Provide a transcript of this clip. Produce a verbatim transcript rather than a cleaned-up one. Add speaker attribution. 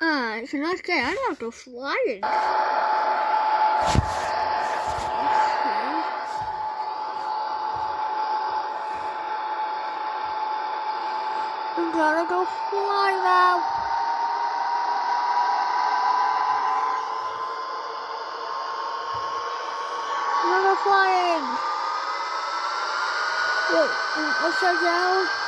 Speaker 1: Uh, so let's get I don't go flying. I'm gonna go fly now. I'm gonna go flying. Wait, upside down.